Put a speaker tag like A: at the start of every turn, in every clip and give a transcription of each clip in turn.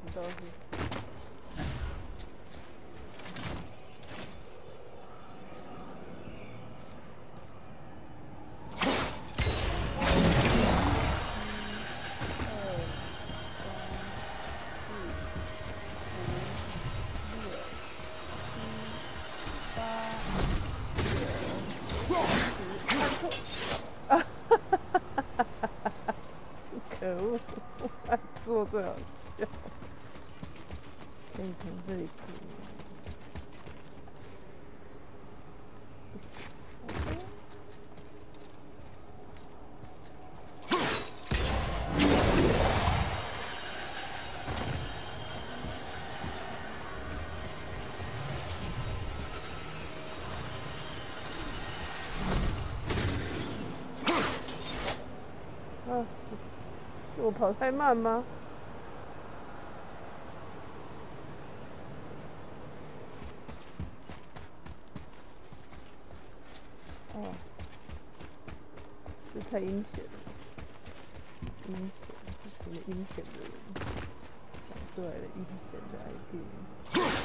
A: 知道是。可恶！做最好笑，可以从这里哭。不行。啊，是我跑太慢吗？哦，这太阴险了，阴险，什么阴险的人想出来的阴险的 idea。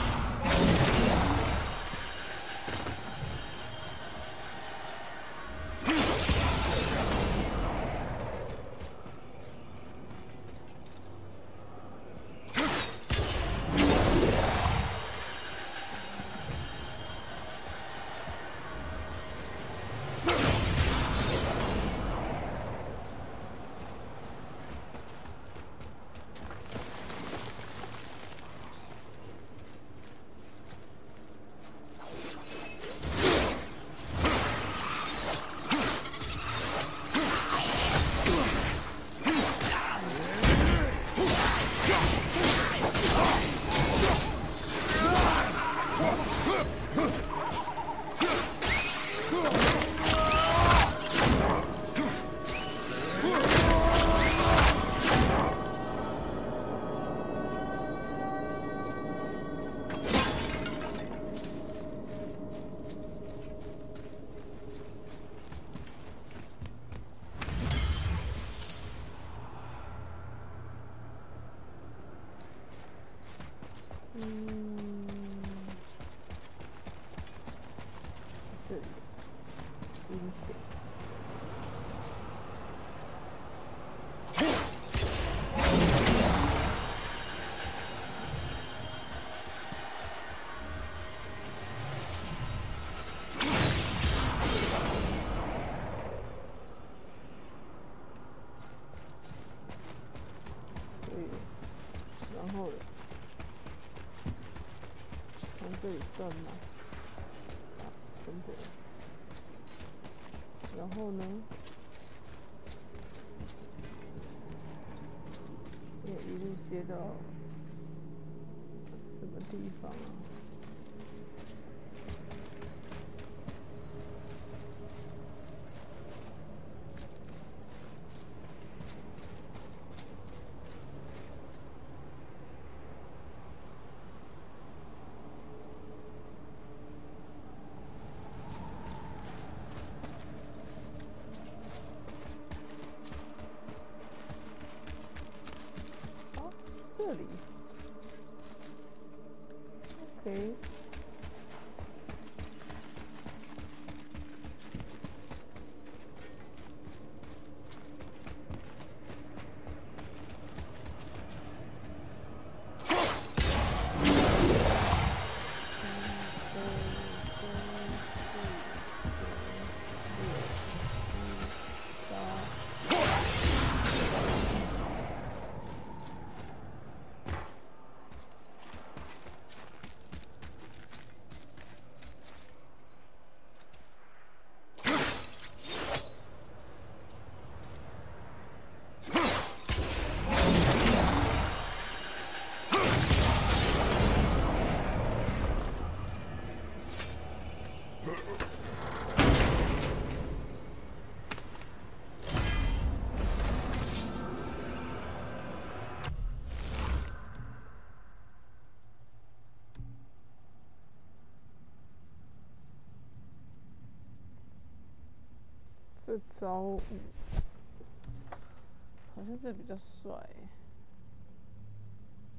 A: 这里阴险。然后从这里算吗？啊，真的。然后呢？也一路接到什么地方啊？这里 ，OK。这招好像这比较帅。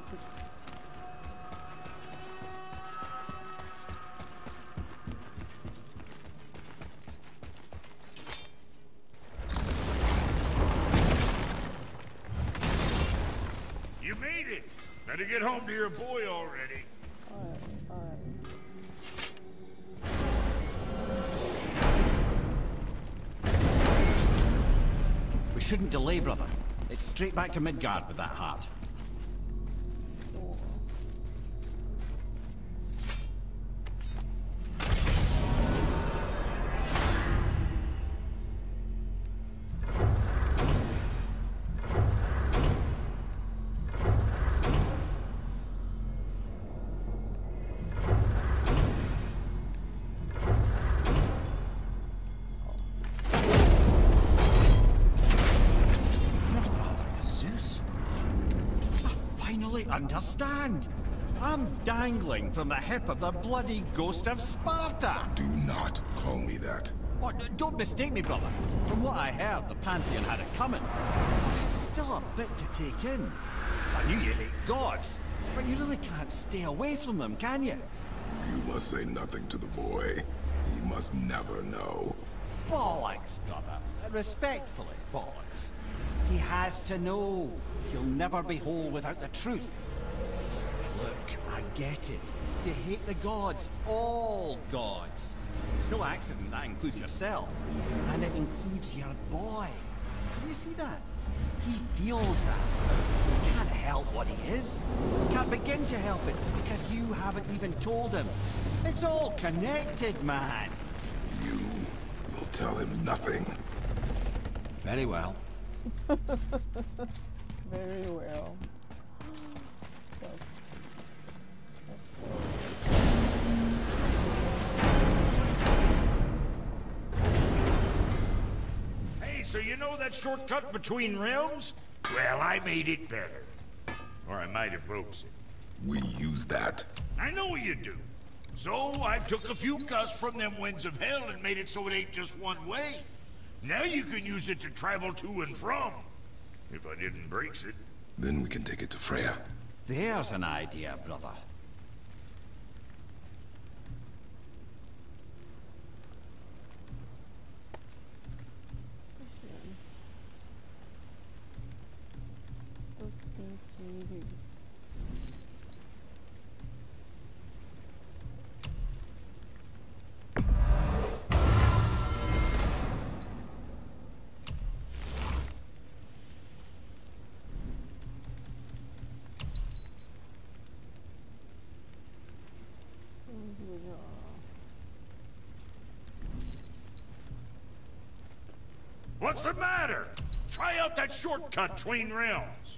B: You made it! Better get home to your boy already.
A: Alright.
C: We shouldn't delay, brother. It's straight back to Midgard with that heart.
A: Sure.
C: Understand? I'm dangling from the hip of the bloody ghost of Sparta!
D: Do not call me that.
C: Oh, don't mistake me, brother. From what I heard, the Pantheon had it coming. It's still a bit to take in. I knew you hate gods, but you really can't stay away from them, can you?
D: You must say nothing to the boy. He must never know.
C: Bollocks, brother. Respectfully, bollocks. He has to know. He'll never be whole without the truth. Look, I get it. You hate the gods. All gods. It's no accident that includes yourself. And it includes your boy. You see that? He feels that. He can't help what he is. Can't begin to help it because you haven't even told him. It's all connected, man.
D: You will tell him nothing.
C: Very well.
A: Very well.
B: Hey, so you know that shortcut between realms? Well, I made it better. Or I might have broke it.
D: We use that.
B: I know you do. So I took a few gusts from them winds of hell and made it so it ain't just one way. Now you can use it to travel to and from. If I didn't break it.
D: Then we can take it to Freya.
C: There's an idea, brother.
B: What's the matter? Try out that shortcut between realms.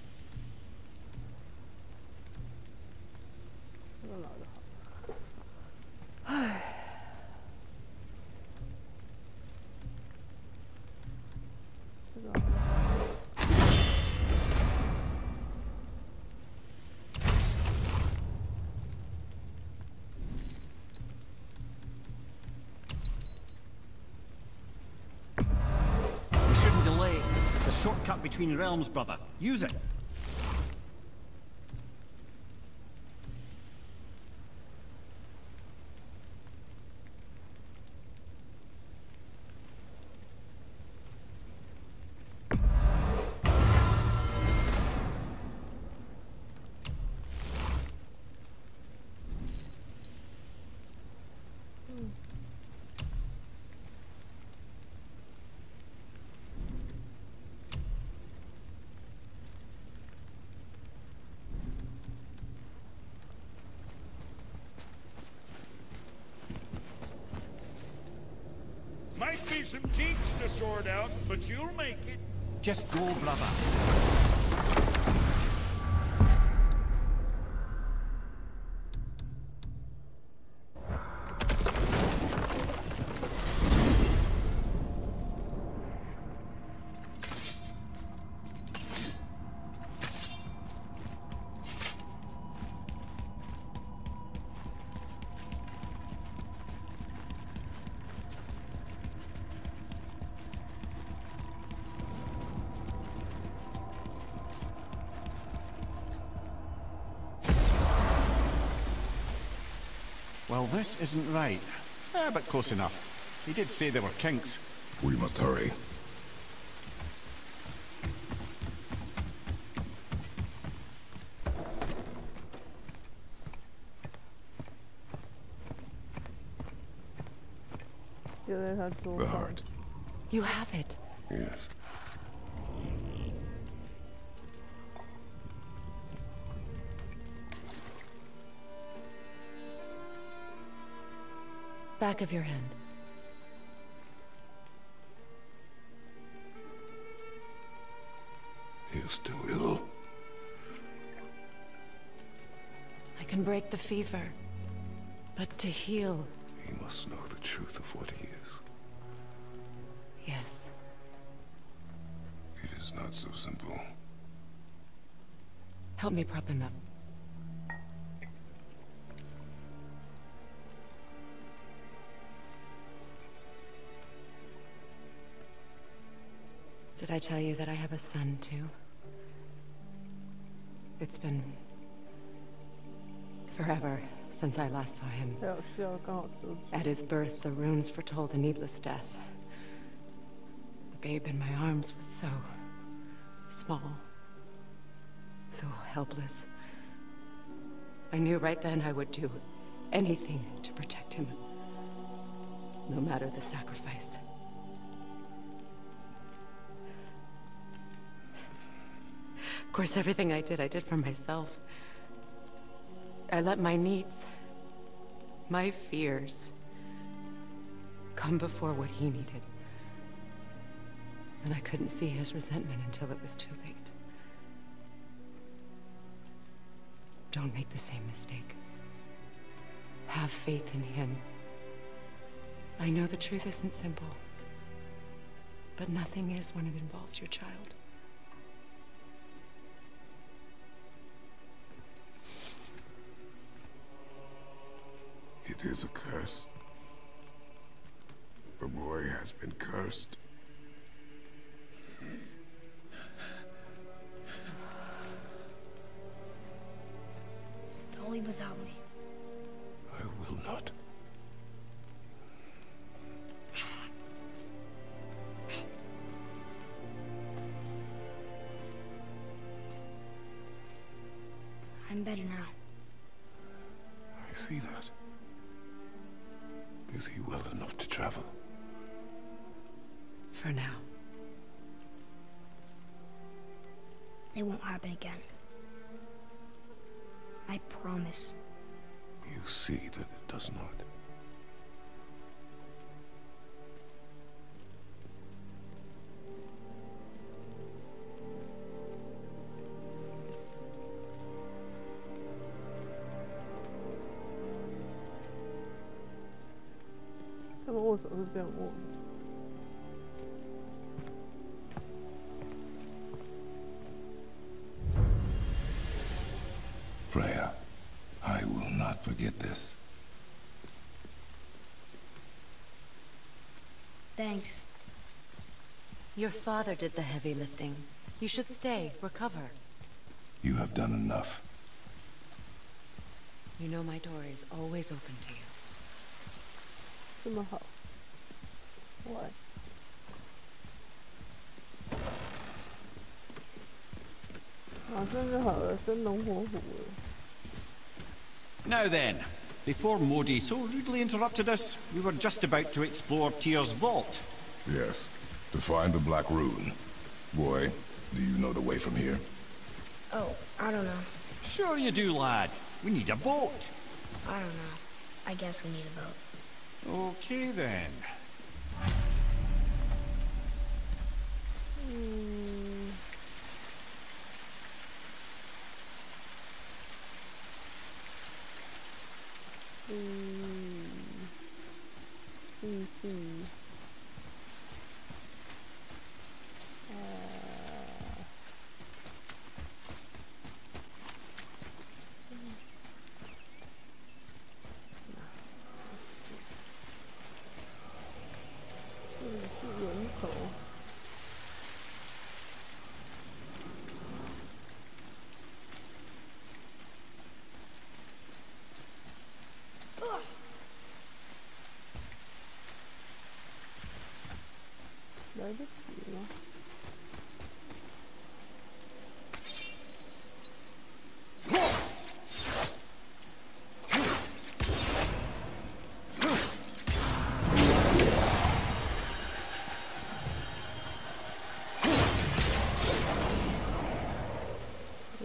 C: Shortcut between realms, brother. Use it.
B: Might be some kinks to sort out, but you'll make it.
C: Just go, brother. Well, this isn't right. But close enough. He did say there were kinks.
D: We must hurry. The heart.
E: You have it.
D: Yes.
E: Back of your hand.
D: He is still ill.
E: I can break the fever. But to heal...
D: He must know the truth of what he is.
E: Yes.
D: It is not so simple.
E: Help me prop him up. Did I tell you that I have a son, too? It's been... forever since I last saw him. At his birth, the runes foretold a needless death. The babe in my arms was so... small. So helpless. I knew right then I would do anything to protect him. No matter the sacrifice. Of course, everything I did for myself. I let my needs, my fears, come before what he needed. And I couldn't see his resentment until it was too late. Don't make the same mistake. Have faith in him. I know the truth isn't simple, but nothing is when it involves your child.
D: It is a curse. The boy has been cursed.
F: Don't leave without me.
D: I will not.
F: I'm better now.
D: I see that. Is he well enough to travel?
E: For now.
F: It won't happen again. I promise.
D: You see that it does not. Freya, I will not forget this.
F: Thanks.
E: Your father did the heavy lifting. You should stay, recover.
D: You have done enough.
E: You know my door is always open to you.
A: 这么好，哇！马上就好了，生龙活虎了。
C: Now then, before Modi so rudely interrupted us, we were just about to explore Tyr's vault.
D: Yes, to find the Black Rune. Boy, do you know the way from here?
F: Oh, I don't know.
C: Sure you do, lad. We need a boat.
F: I don't know. I guess we need a boat.
C: Okay then.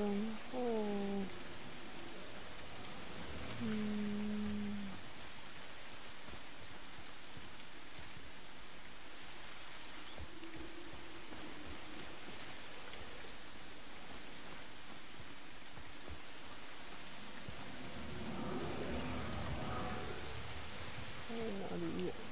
A: 然后，哪里有？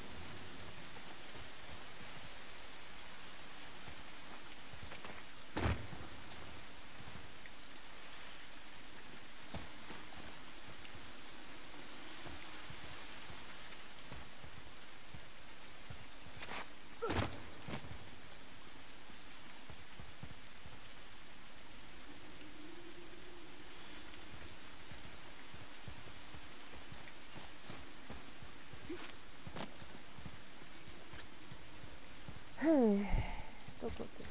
A: どこです？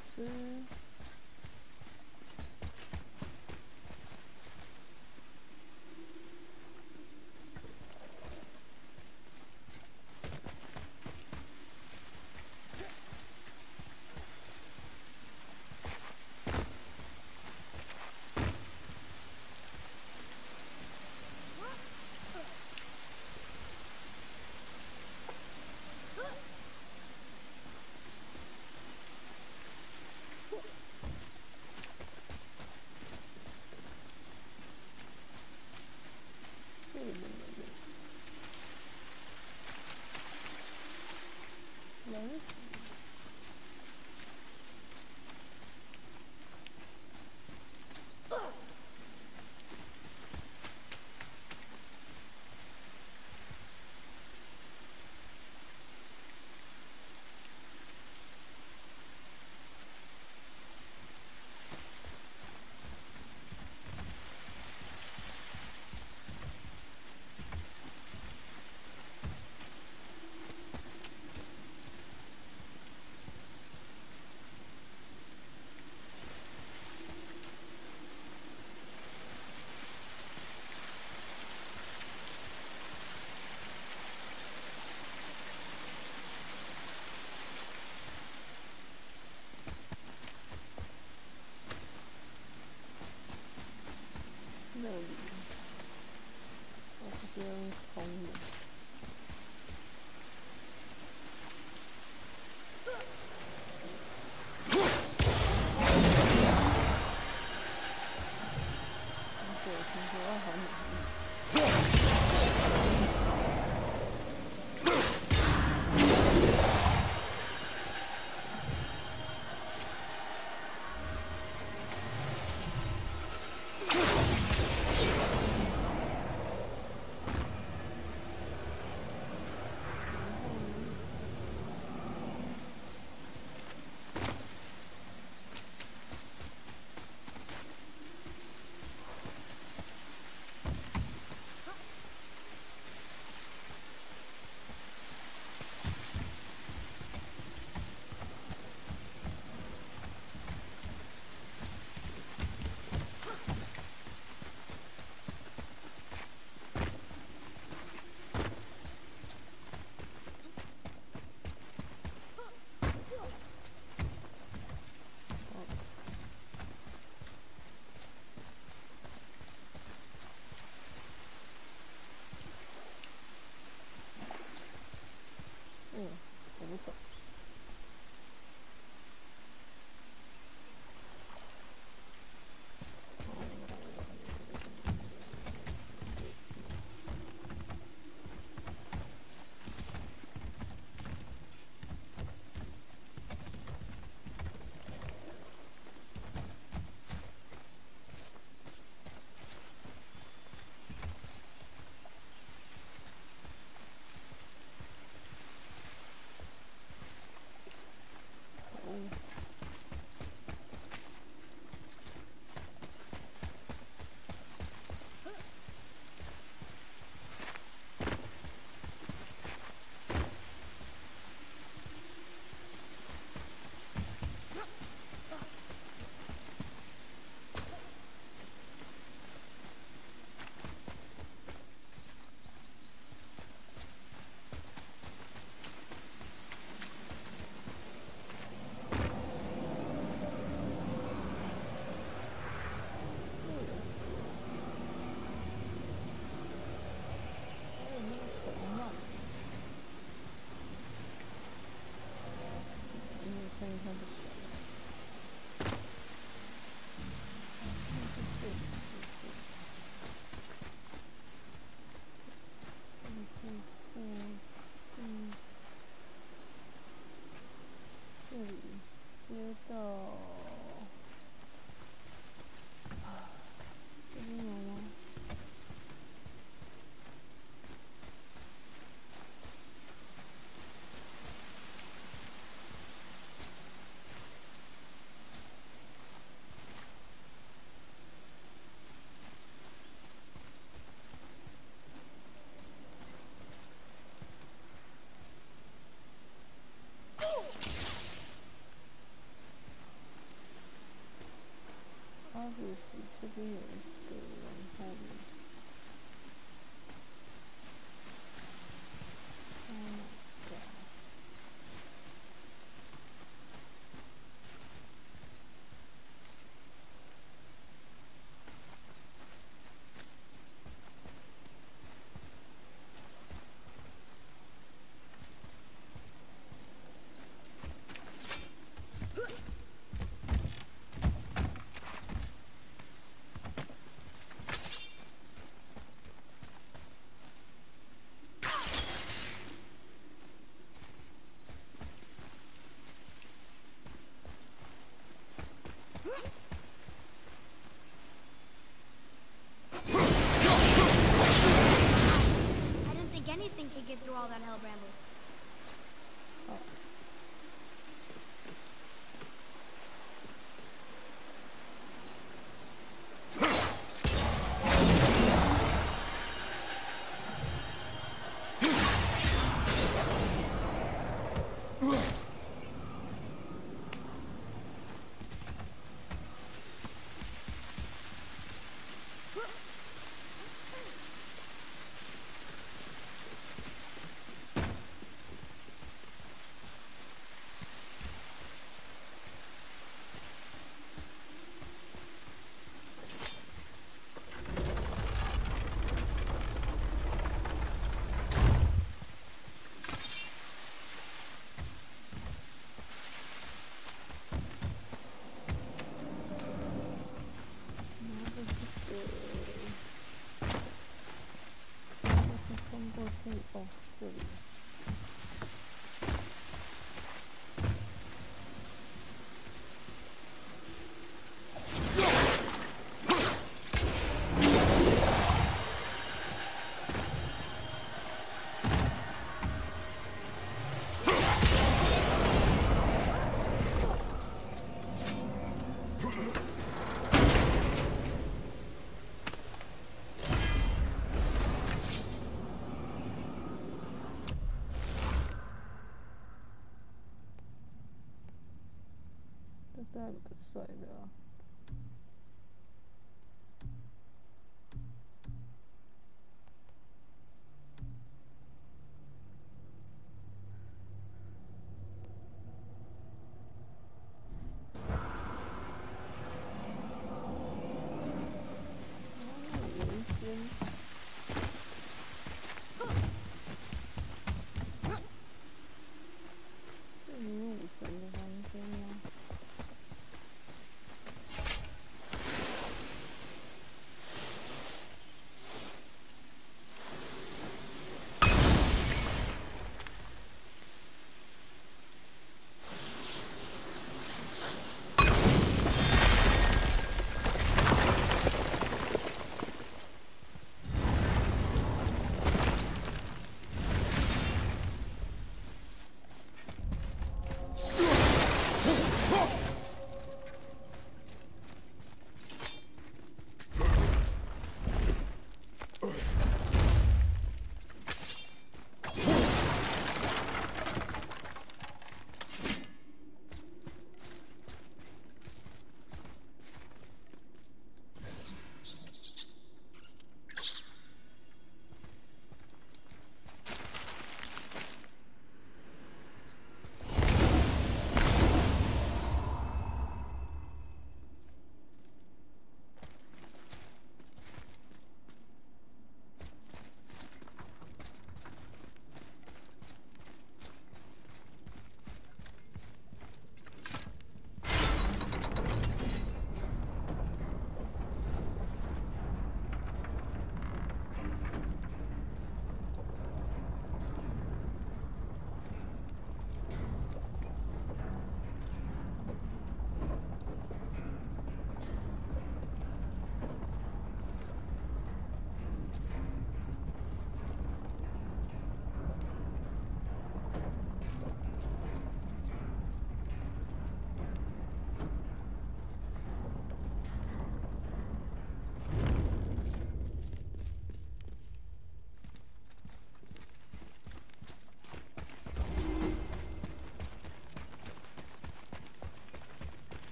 A: 那里，我这边空的。 这边有一个，然后呢？
F: Anything could get through all that hell bramble. Oh, 这里。这还蛮帅的啊。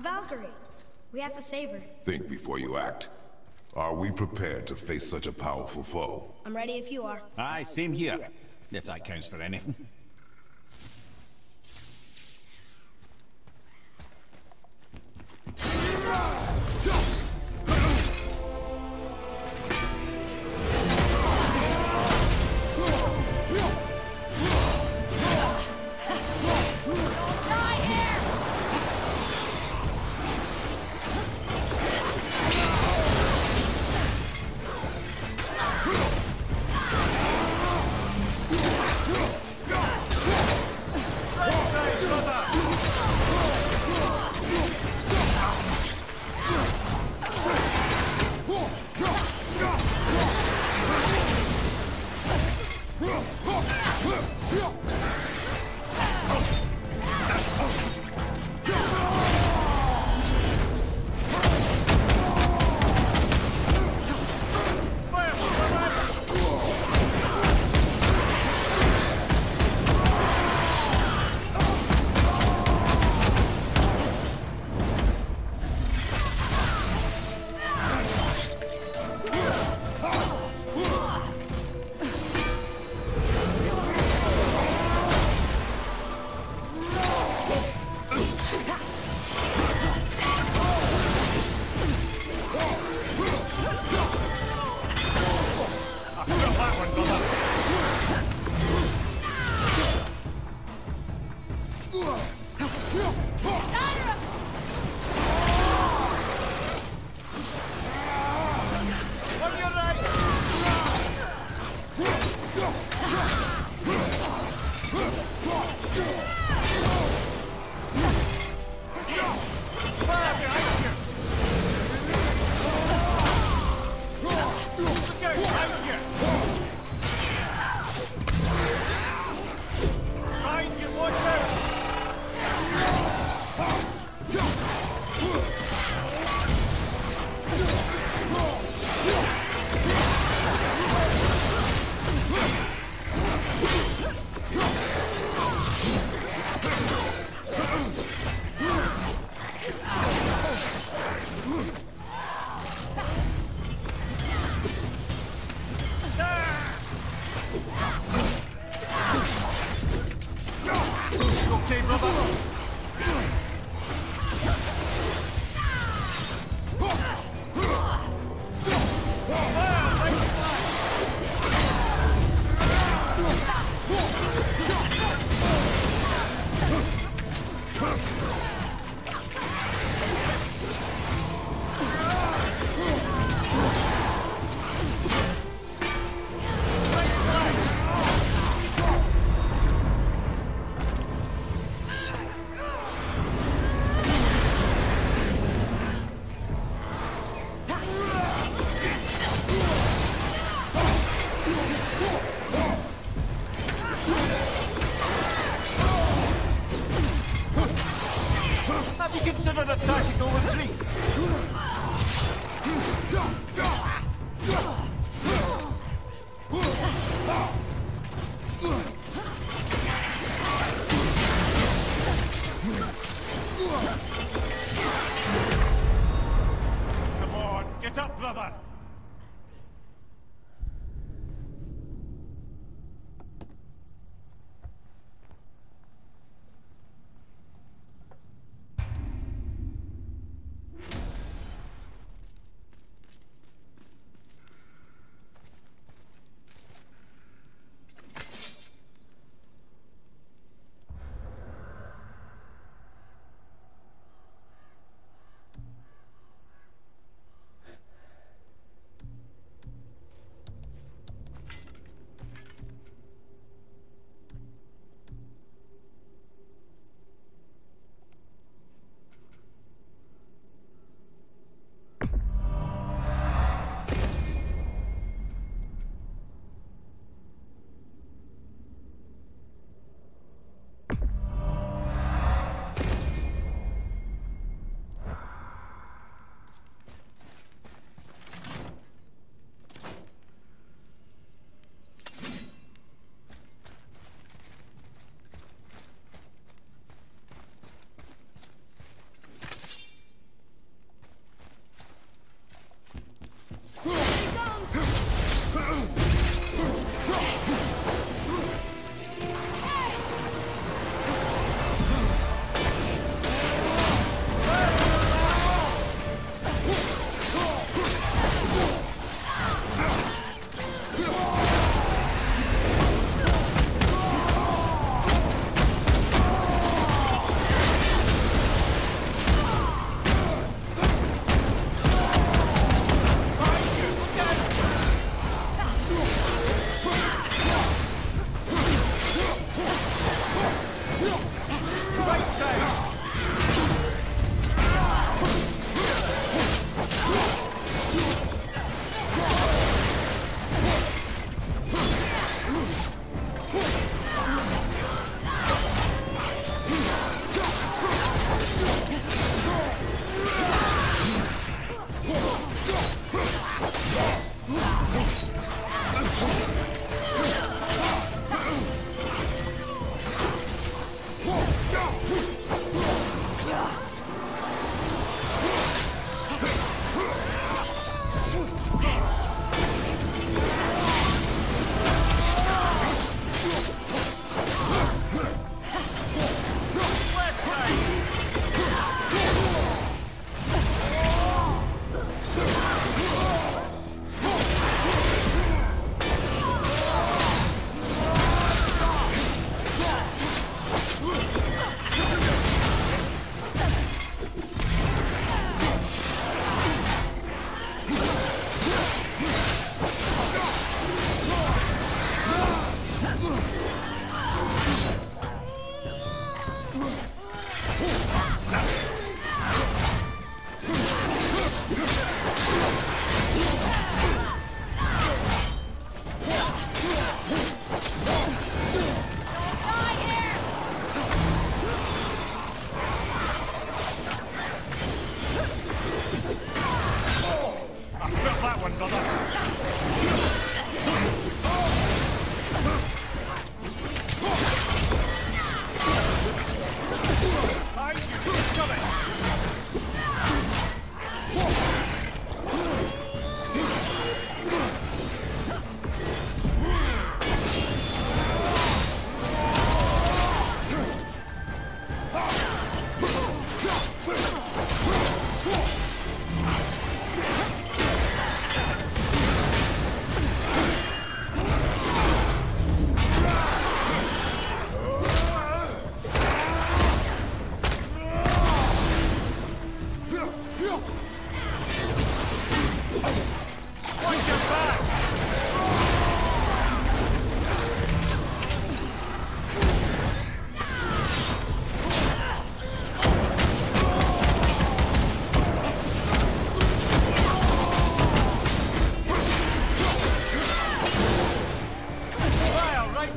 F: Valkyrie. We have to save her.
D: Think before you act. Are we prepared to face such a powerful foe?
F: I'm ready if you are.
C: Aye, same here. If that counts for anything.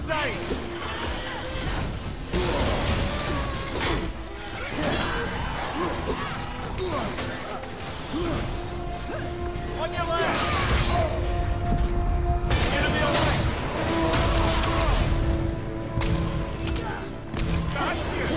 C: sight! On your left! Enemy away! Got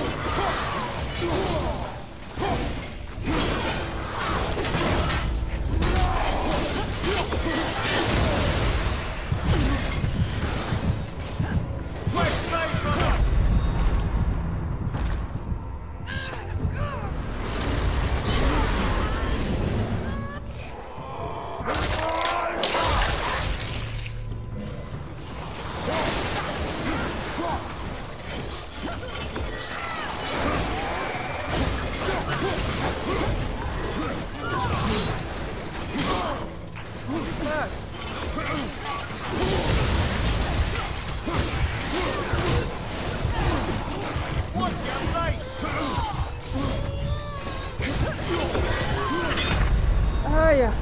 A: 哎呀！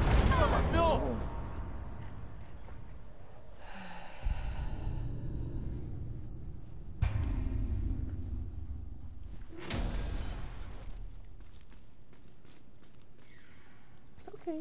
A: Okay.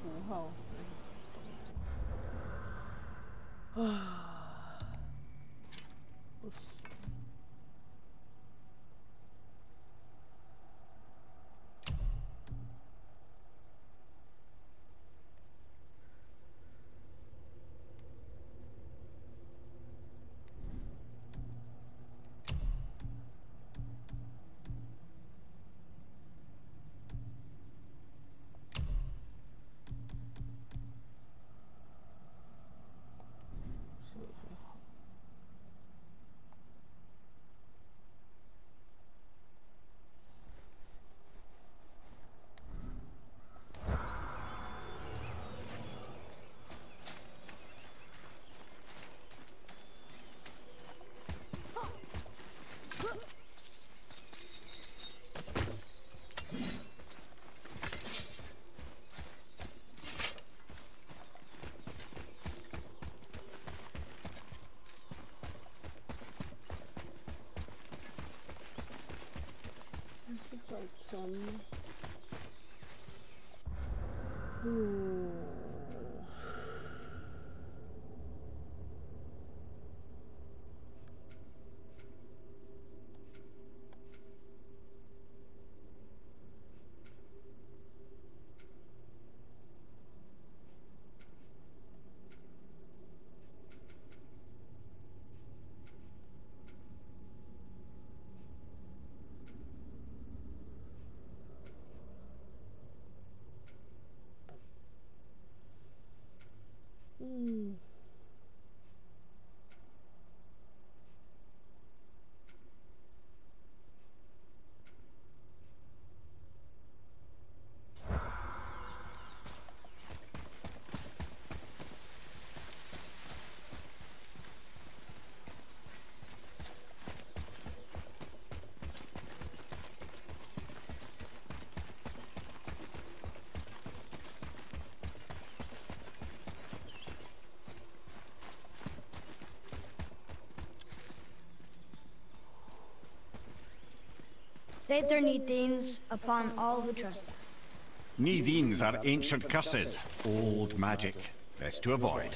A: 符号。啊，不行。找船吗？
F: Saith their Neithines upon all who trespass.
C: Neithines are ancient curses, old magic, best to avoid.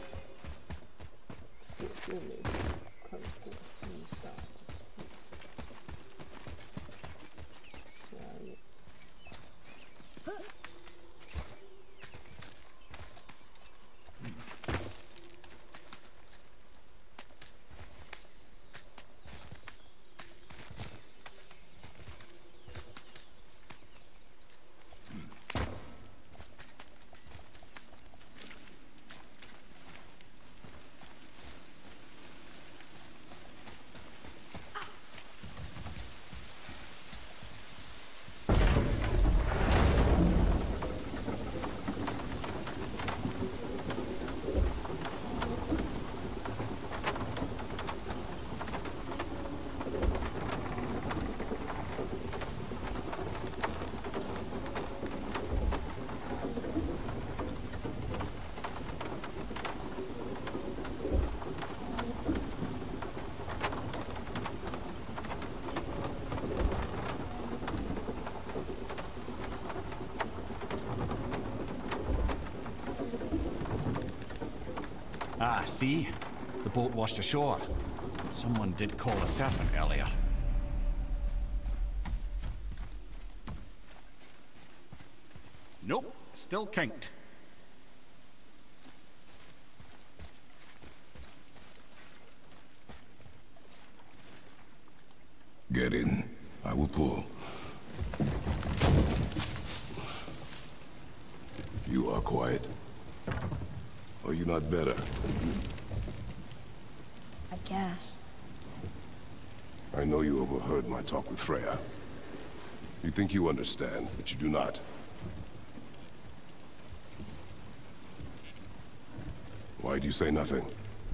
C: Ah, see? The boat washed ashore. Someone did call a serpent earlier. Nope, still kinked.
D: Get in. I will pull. You are quiet. Are you not better?
F: I guess.
D: I know you overheard my talk with Freya. You think you understand, but you do not. Why do you say nothing?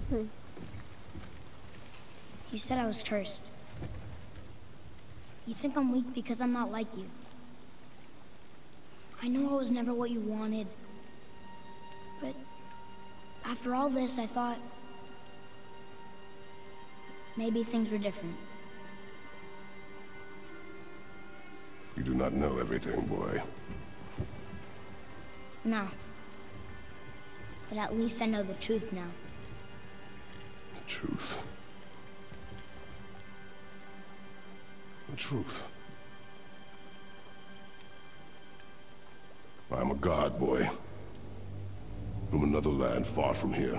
F: You said I was cursed. You think I'm weak because I'm not like you. I know I was never what you wanted. But after all this, I thought maybe things were different.
D: You do not know everything, boy.
F: No, But at least I know the truth now.
D: The truth. The truth. I'm a god, boy. From another land far from here.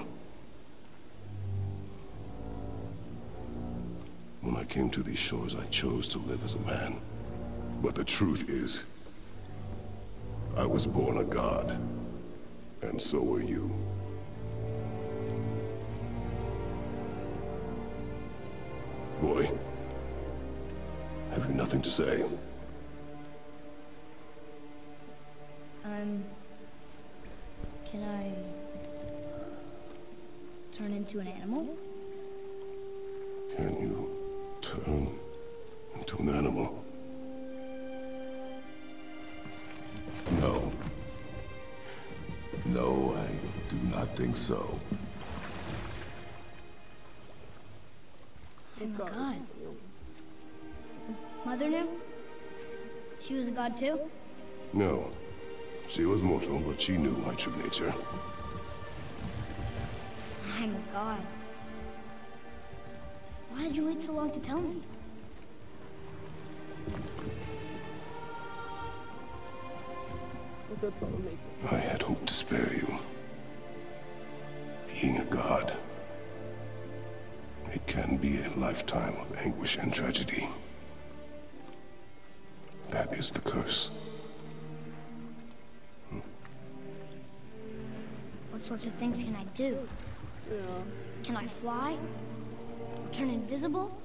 D: When I came to these shores, I chose to live as a man. But the truth is, I was born a god. And so were you. Boy, have you nothing to say?
F: Can I turn into an animal?
D: Can you turn into an animal? No. No, I do not think so.
F: Oh my god. Mother knew? She was a god too?
D: No. She was mortal, but she knew my true nature.
F: I'm a god. Why did you wait so long to tell me?
D: I had hoped to spare you. Being a god, it can be a lifetime of anguish and tragedy. That is the curse.
F: What sorts of things can I do?
A: Yeah.
F: Can I fly? Or turn invisible?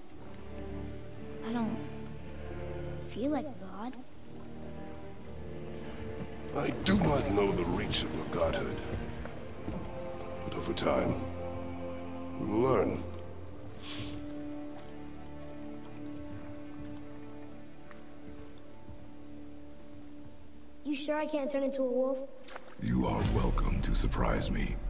F: I don't feel like a god.
D: I do not know the reach of your godhood. But over time, we will learn.
F: You sure I can't turn into a wolf?
G: You are welcome to surprise me.